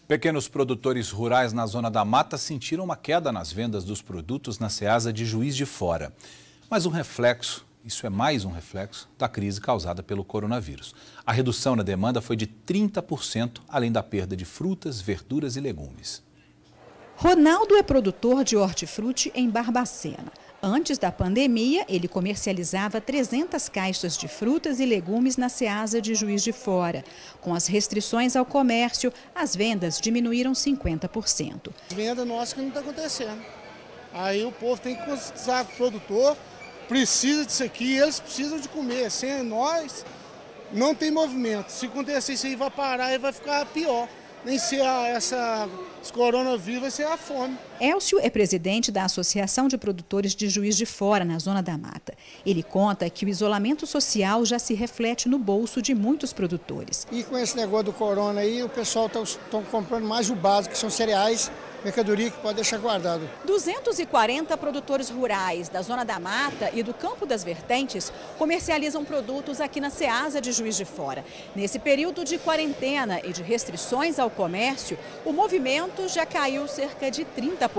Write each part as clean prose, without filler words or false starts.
Pequenos produtores rurais na Zona da Mata sentiram uma queda nas vendas dos produtos na Ceasa de Juiz de Fora. Mas isso é mais um reflexo da crise causada pelo coronavírus. A redução na demanda foi de 30%, além da perda de frutas, verduras e legumes. Ronaldo é produtor de hortifruti em Barbacena. Antes da pandemia, ele comercializava 300 caixas de frutas e legumes na Ceasa de Juiz de Fora. Com as restrições ao comércio, as vendas diminuíram 50%. Venda nossa que não está acontecendo. Aí o povo tem que conscientizar o produtor, precisa disso aqui, eles precisam de comer. Sem nós, não tem movimento. Se acontecer isso aí, vai parar e vai ficar pior. Nem se esse coronavírus vai ser a fome. Elcio é presidente da Associação de Produtores de Juiz de Fora, na Zona da Mata. Ele conta que o isolamento social já se reflete no bolso de muitos produtores. E com esse negócio do corona aí, o pessoal está comprando mais o básico, que são cereais, mercadoria que pode deixar guardado. 240 produtores rurais da Zona da Mata e do Campo das Vertentes comercializam produtos aqui na Ceasa de Juiz de Fora. Nesse período de quarentena e de restrições ao comércio, o movimento já caiu cerca de 30%.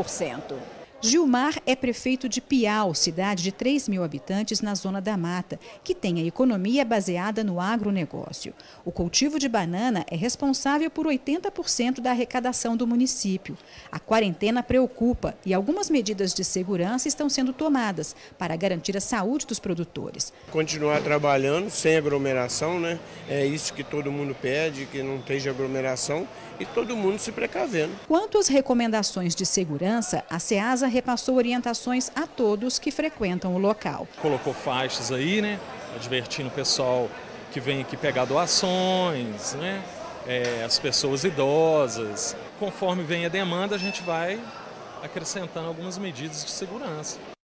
Gilmar é prefeito de Piau, cidade de 3 mil habitantes na Zona da Mata, que tem a economia baseada no agronegócio. O cultivo de banana é responsável por 80% da arrecadação do município. A quarentena preocupa e algumas medidas de segurança estão sendo tomadas para garantir a saúde dos produtores. Continuar trabalhando sem aglomeração, né? É isso que todo mundo pede, que não esteja aglomeração e todo mundo se precavendo. Quanto às recomendações de segurança, a Ceasa repassou orientações a todos que frequentam o local. Colocou faixas aí, né, advertindo o pessoal que vem aqui pegar doações, né, as pessoas idosas. Conforme vem a demanda, a gente vai acrescentando algumas medidas de segurança.